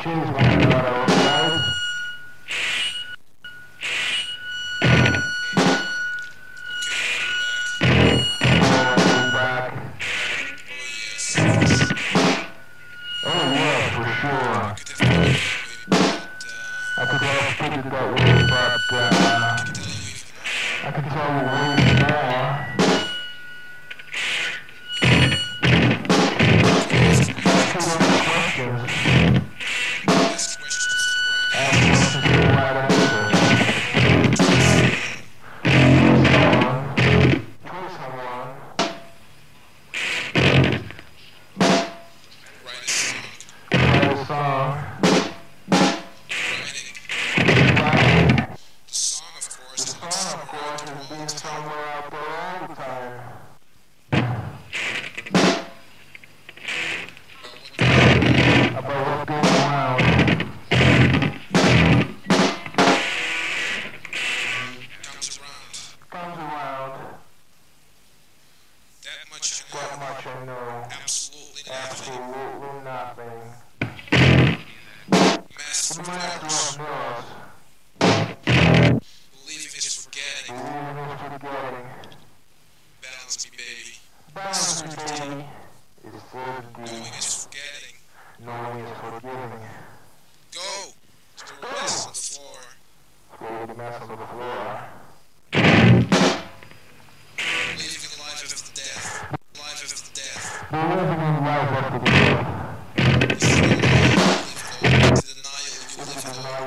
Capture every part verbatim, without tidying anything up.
chase one another, right? Back. Oh yeah, for sure. I could have put it that way, but uh, I can tell you way more. Questions. Ask questions to the right answer. Choose someone. Write a song. The song, of course, is being somewhere out there all the time. About what goes around. Comes around. Comes around. That much I know. That much I know. Absolutely nothing. Absolutely nothing. Master of mirrors. Believing is forgetting. Believing is forgetting. Balance me, baby. Balance me, baby. Is certainty. Knowing is forgetting. Knowing is forgiving. Go! To the mess on the floor. Go to the mess on the floor. Believing in life after death. Life after death. Believing in life after death. This is no lie, you live it all. To denial, you live it all.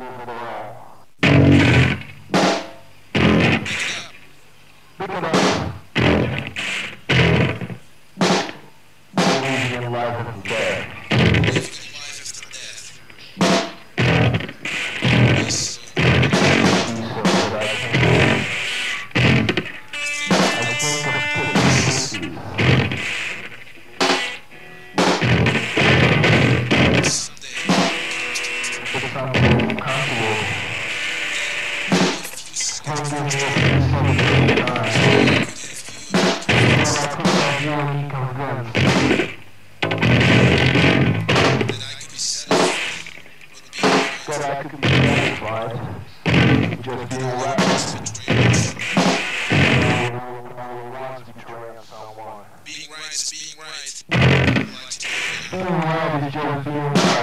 Pick it up. Believing in life after death. That I could be satisfied just being right. Being right is being right. Being right is just being right.